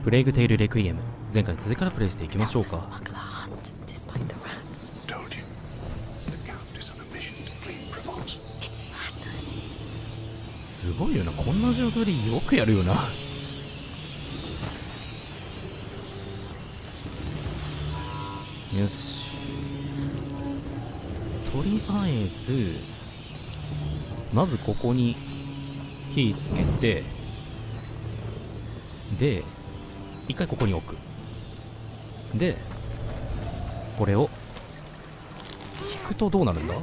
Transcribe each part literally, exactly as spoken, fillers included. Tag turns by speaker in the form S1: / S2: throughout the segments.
S1: プレイグテイルレクイエム、前回の続きからプレイしていきましょうか。すごいよな、こんな状況でよくやるよな。よし、とりあえずまずここに火つけて、で一回ここに置く。でこれを引くとどうなるんだ。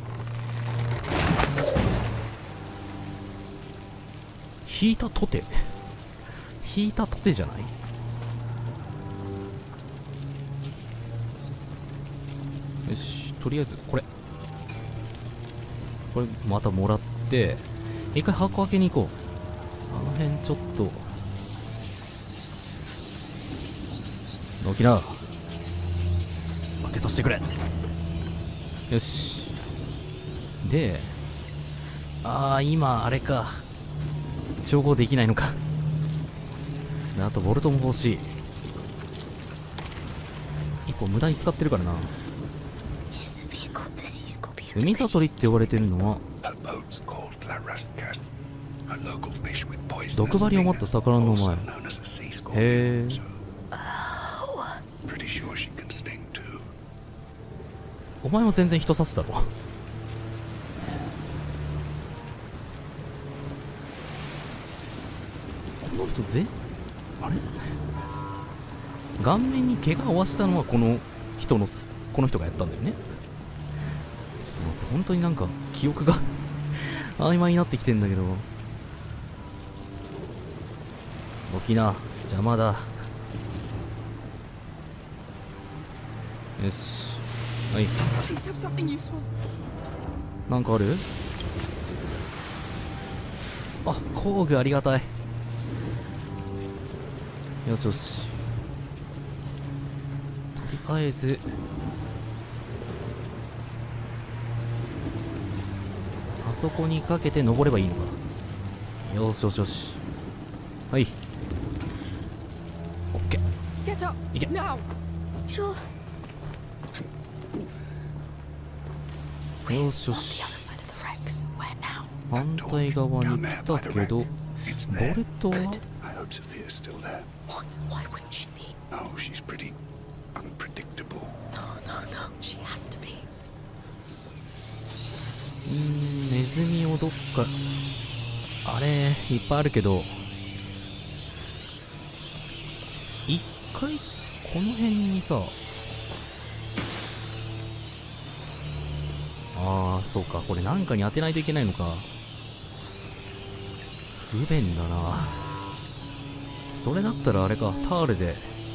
S1: 引いたとて引いたとてじゃない。よし、とりあえずこれこれまたもらって一回箱開けに行こう。あの辺ちょっとのきな開けさせてくれ。よし、でああ今あれか、調合できないのか。あとボルトも欲しい。一個無駄に使ってるからな。海サソリって呼ばれてるのは毒針を持った魚の名前。へえ。お前も全然人刺すだろ。この人ぜあれ顔面に怪我を負わしたのはこの人のこの人がやったんだよね。ちょっと待って、本当になんか記憶が曖昧になってきてんだけど。起きな、邪魔だ。よし、はい。なんかある？あ、工具ありがたい。よしよし、とりあえずあそこにかけて登ればいいのか。よしよしよし、はい、オッケー、いけ。よしよし、反対側に来たけどボルトはうーん、ネズミをどっか、あれいっぱいあるけど、一回この辺にさ、ああそうか、これなんかに当てないといけないのか。不便だな。それだったらあれか、タールで、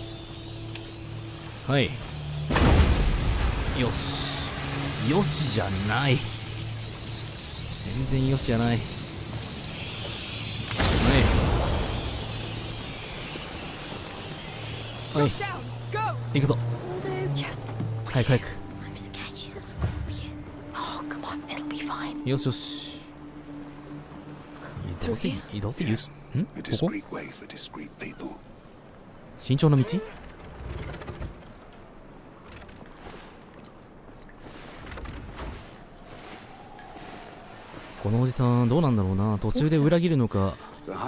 S1: はい、よしよしじゃない、全然よしじゃない。はいはい、行くぞ。早く早く。よしよし、どうせどうせ言う、ん、ここ慎重な道。このおじさんどうなんだろうな、途中で裏切るのか。
S2: No, no,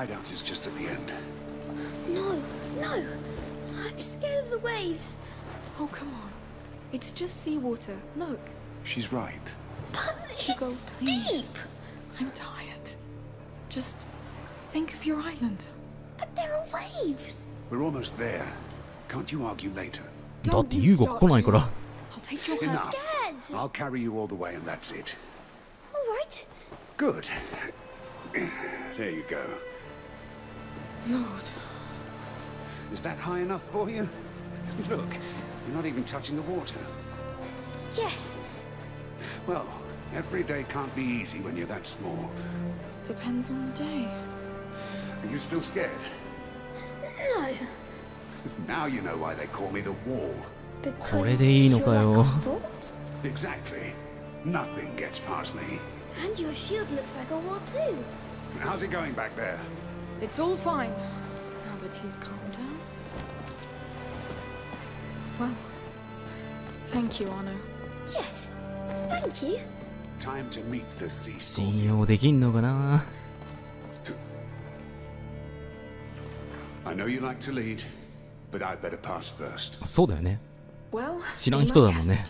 S2: I'm scared of the waves.
S3: Oh, come on. It's just seawater. Look.
S4: She's right.
S2: But
S3: Hugo,
S2: it's
S3: please.
S2: deep.
S3: I'm tired. Just think of your island.
S2: But there are waves.
S4: We're almost there. Can't you argue later?
S1: だってユーゴ来ないから。
S3: I'll take your
S4: Enough.
S3: hand.
S2: Scared.
S4: I'll carry you all the way and that's it.
S2: All right.
S4: Good. There you go.
S3: Lord.
S4: Is that high enough for you? Look, you're not even touching the water.
S2: Yes.
S4: Well, every day can't be easy when you're that small.
S3: Depends on the day.
S4: Are you still scared?
S2: No.
S4: Now you know why they call me the Wall.
S2: Because
S1: これでいいのかよ。
S2: you're like a fort?
S4: Exactly. Nothing gets past me.
S2: And your shield looks like a wall too.
S4: How's it going back there?
S3: It's all fine. Now that he's calmed down. Well, thank you, Arno.
S2: Yes, thank you.
S4: Time to meet the sea storm.
S1: 信用できんのかな。
S4: I know you like to lead, but I'd better pass first.
S1: そうだよね。
S3: Well,
S1: 知らん
S3: be
S1: 人
S3: my
S1: だもんね。
S3: guest.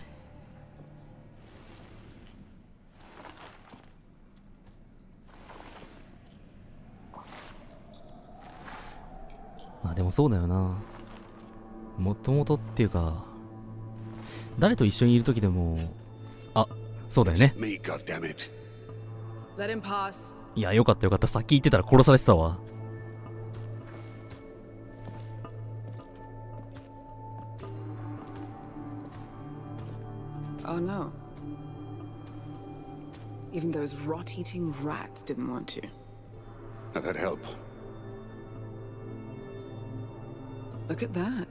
S1: まあでもそうだよな。もともとっていうか、誰と一緒にいる時でも、あ、そうだよね。
S4: Me, goddammit.
S3: Let him pass.
S1: いや、よかったよかった。さっき言ってたら殺されてたわ。
S3: Oh no. Even those rot-eating rats didn't want to.
S4: I've had help.
S3: Look at that.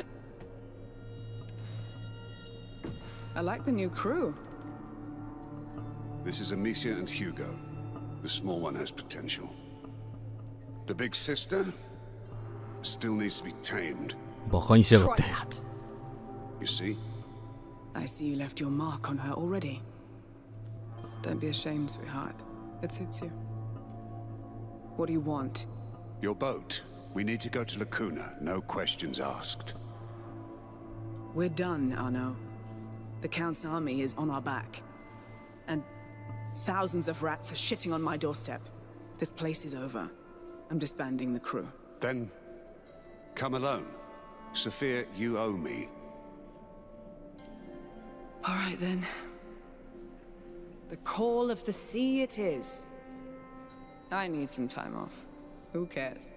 S3: I like the new crew.
S4: This is Amicia and Hugo. The small one has potential. The big sister still needs to be tamed.
S1: バカにしやがっ
S3: Try
S1: て。
S3: that.
S4: You see?
S3: I see you left your mark on her already. Don't be ashamed, sweetheart. It suits you. What do you want?
S4: Your boat. We need to go to Lacuna. No questions asked.
S3: We're done, Arno. The Count's army is on our back. And thousands of rats are shitting on my doorstep. This place is over. I'm disbanding the crew.
S4: Then come alone. Sophia, you owe me.
S3: All right, then. The call of the sea it is. I need some time off. Who cares?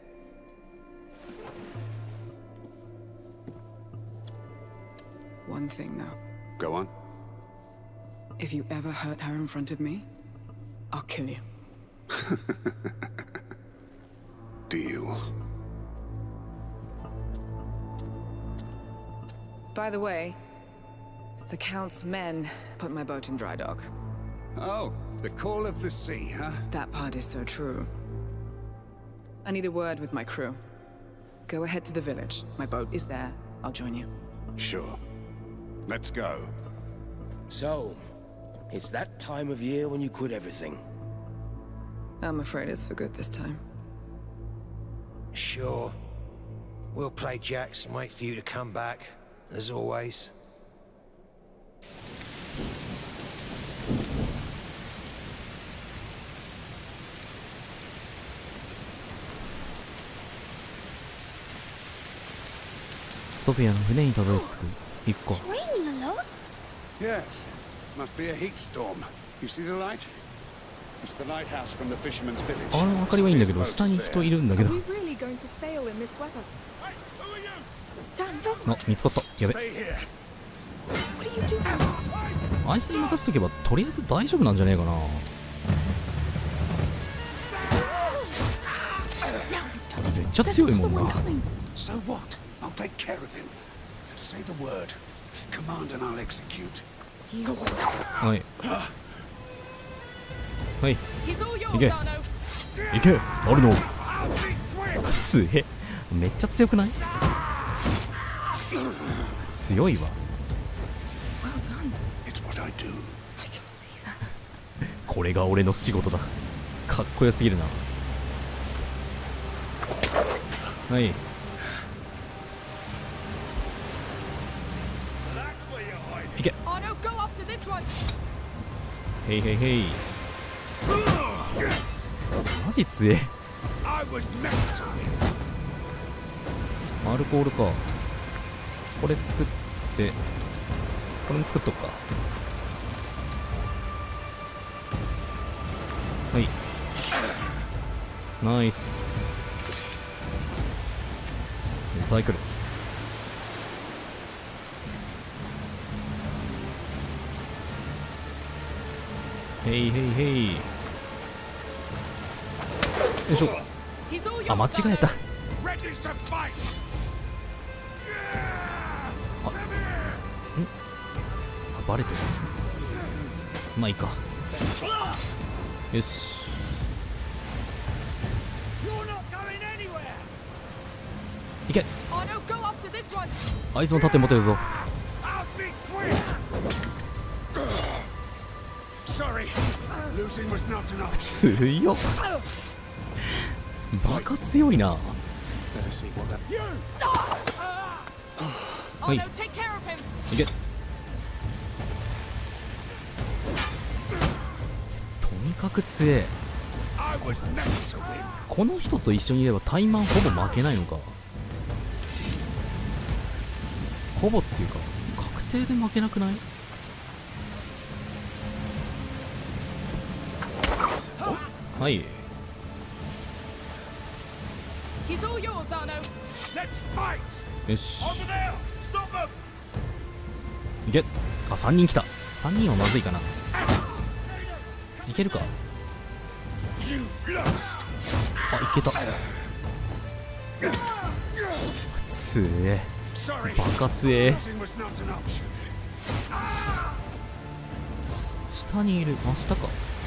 S3: One thing, though.
S4: Go on.
S3: If you ever hurt her in front of me, I'll kill you.
S4: Deal.
S3: By the way, the Count's men put my boat in dry dock.
S4: Oh, the call of the sea, huh?
S3: That part is so true. I need a word with my crew. Go ahead to the village. My boat is there. I'll join you.
S4: Sure. Let's go.
S5: So, it's that time of year when you quit everything.
S3: I'm afraid it's for good this time.
S5: Sure. We'll play jacks and wait for you to come back, as always.
S1: Sophia の船にたどり着く。行くか。
S2: It's raining a lot.
S4: Yes. Must be a heat storm. You see the light? It's the lighthouse from the fisherman's village.
S1: あの明かりはいいんだけど、下に人いるんだけ
S3: Are
S1: ど。
S3: we really going to sail in this weather?
S4: Hey, who are you?
S3: Damn, look!
S1: あ、見つかった。やべ。
S4: Stay here.
S3: What are you doing?
S1: あいつに任せとけば、とりあえず大丈夫なんじゃねえかな。 めっちゃ強いもんな。
S4: So what? I'll take care of him. Say the word. Command and I'll execute.
S1: はい。はい。
S3: He's all yours,
S1: 行け。
S3: Arno.
S1: 行け。あるの。強え。めっちゃ強くない？強いわ。
S3: Well done.
S4: It's what I do.
S3: I can see that.
S1: これが俺の仕事だ。かっこよすぎるな。はい。
S3: Arno, go after this one.
S1: へいへいへい。マジ強え。
S4: I was meant to win.
S1: アルコールか。これ作って、これも作っとくか。はい。ナイス。リサイクル。へいへいへい。よいしょ。
S3: He's all
S1: あ、
S3: yours.
S1: 間違えた。
S4: Ready to fight.
S1: あ、バレてる。まあいいか。よし。
S5: You're not going anywhere!
S1: いけ。
S3: Arno, go after this one.
S1: あいつも盾持ってるぞ。
S4: I'll be quick. Sorry, losing was not an option.
S1: 強っ。バカ強いな。
S4: Better see what that. You.
S1: はい。
S3: Arno, take care of him.
S1: いけ。とにかく強え。
S4: I was meant to win.
S1: この人と一緒にいればタイマンほぼ負けないのか。ほぼっていうか確定で負けなくない？はい。
S3: He's all yours, Arno.
S4: Let's fight.
S1: よし。
S4: Over there. Stop them.
S1: いけ。あ、さんにん来た。さんにんはまずいかな。いけるか。
S4: You lost.
S1: あ、いけた。つえ。
S4: Sorry.
S1: バカつえ。
S4: Losing was not an option.
S1: 下にいる。あ、下か。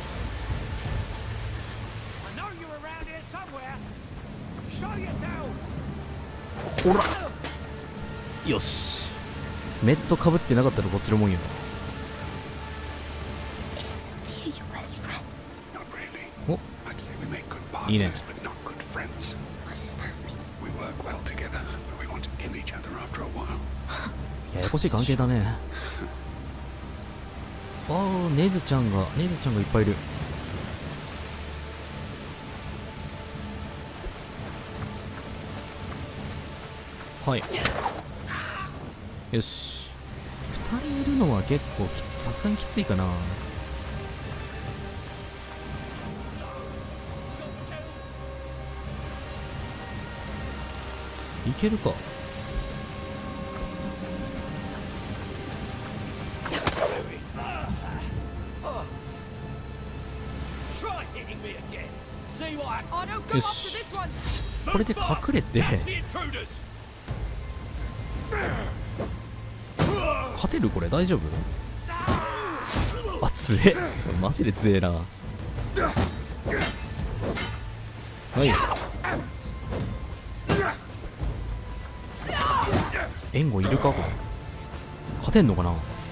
S4: I know you were around here somewhere. Show yourself.
S1: ほら。よし。メットかぶってなかったらこっちのもんよ。
S2: Is Sophia your best friend?
S4: Not really.
S1: お、
S4: I'd say we make good
S1: いいね。
S4: partners, but not good friends.
S2: What does that mean?
S4: We work well together, but we want to kill each other after a while.
S1: ややこしい関係だね。ああ、ネズちゃんが、ネズちゃんがいっぱいいる。はい。よし。ふたりいるのは結構きさすがにきついかな。いけるか。
S5: Try hitting me again. See what happens.
S3: Arno, go
S1: Yes.
S3: after this one.
S1: これで隠れて
S5: The intruders.
S1: 勝てる？これ大丈夫？あ、強え。マジで強えな。はい。援護いるか？これ勝てんのかな？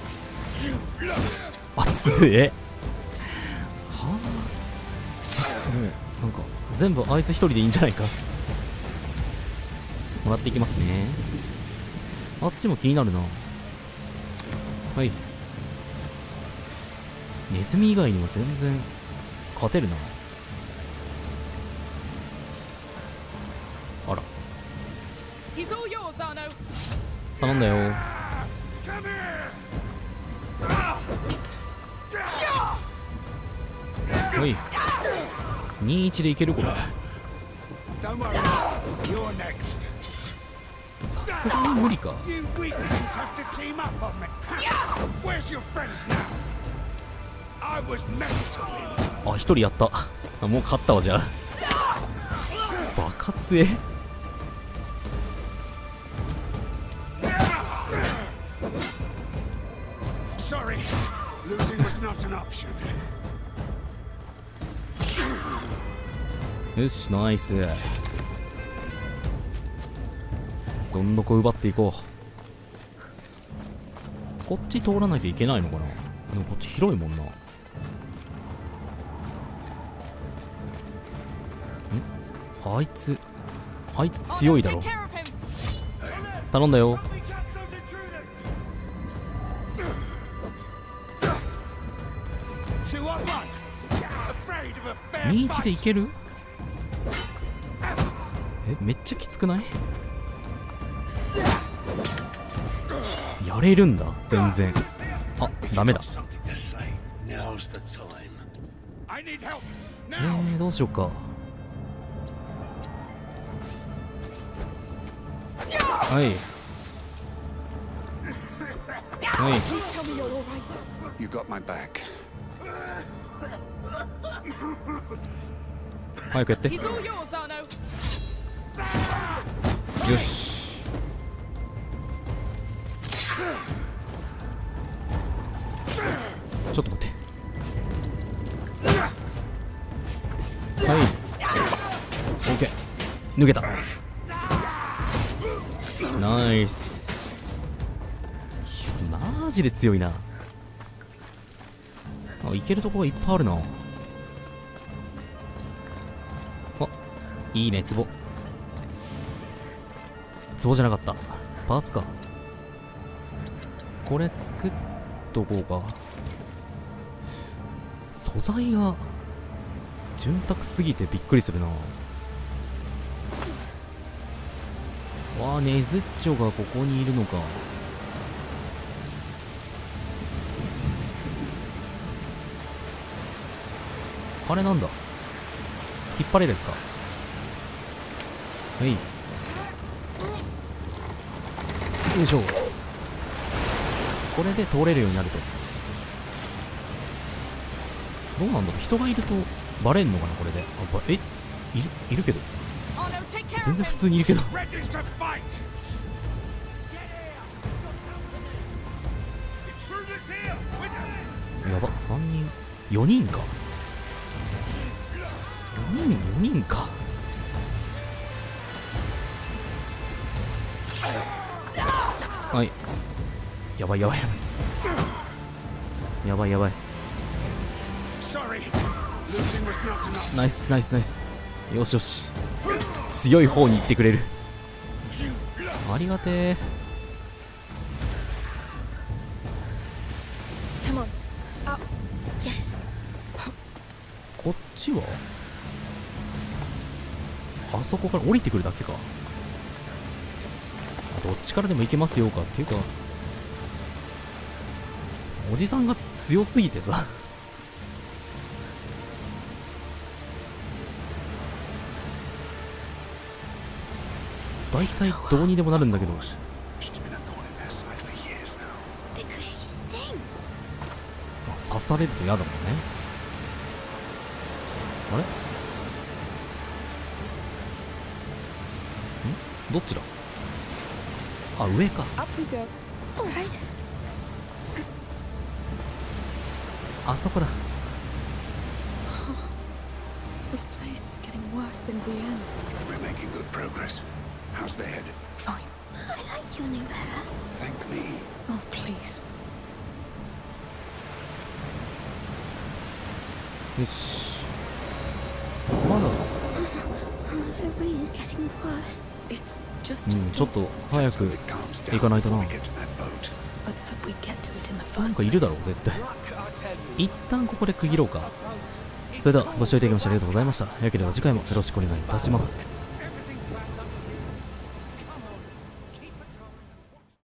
S1: あ、強え。はあ、もうなんか全部あいつ一人でいいんじゃないか。もらっていきますね。あっちも気になるな。はい。ネズミ以外にも全然勝てるな。あら。
S3: He's all yours, Arno.
S1: 頼んだよ。
S4: Come here.
S1: はい。にいちでいけるこれ。
S4: Don't worry. You're next.
S1: さすがに無理か。
S4: You weaklings have to team up on me. Where's your friend now? I was meant to win.
S1: あ、一人やった。もう勝ったわ、じゃあ。バカ強え。
S4: Sorry. Losing was not an option.
S1: よし、ナイス。どんどこ奪っていこう。こっち通らなきゃいけないのかな。でもこっち広いもんな。ん？あいつあいつ強いだ
S3: Arno,
S1: ろ。
S3: take care of him.
S1: 頼んだよ。
S4: Two on one. Afraid of a fair
S1: にいちでい
S4: fight.
S1: ける？え、めっちゃきつくない？やれるんだ、全然。あ、ダメだ。
S4: Something to say. Now's the time. I need help
S1: え
S4: now.
S1: ー、どうしよっか。はい。はい。
S3: Tell me you're all right.
S4: You got my back.
S1: 早くやって。
S3: He's all yours, Arno.
S1: よし。ちょっと待って。はい。オッケー。抜けた。 ナイス。いやマジで強いな。あ、行けるとこがいっぱいあるな。あ、いいね、壺。壺じゃなかった。パーツか。これ作っとこうか。素材が潤沢すぎてびっくりするな。わあ、ネズッチョがここにいるのか。あれなんだ、引っ張れるやつか。はい、よいしょ。これで通れるようになると。どうなんだろう、人がいるとバレんのかなこれで。あ、ばえいるいるけど、全然普通にいるけど。やば、さんにんよにんか。よにんよにんか。はい、やばいやばいやばいやばい。ナイスナイスナイス。よしよし、強い方に行ってくれる。ありがてえ。こっちはあそこから降りてくるだけか。どっちからでも行けますよか。っていうかおじさんが強すぎてさ。大体どうにでもなるんだけど。刺されると嫌だもんね。あれ、んどっちだ。あ、上か。あそこだ。
S6: This place is getting worse than Brienne.
S4: We're making good progress. How's the head?
S6: Fine.
S2: I like your new hair.
S4: Thank me.
S6: Oh, please.
S1: よし。まだ。
S2: Oh, the rain is getting worse.
S6: It's
S1: う
S6: just a
S1: ん、ちょっ
S6: storm.
S1: と早く行かないとな。なん
S6: Let's hope we get to it in the
S1: か
S6: first
S1: いるだろう
S6: place.
S1: 絶対。一旦ここで区切ろうか。それではご視聴いただきましてありがとうございました。よければ次回もよろしくお願いいたします。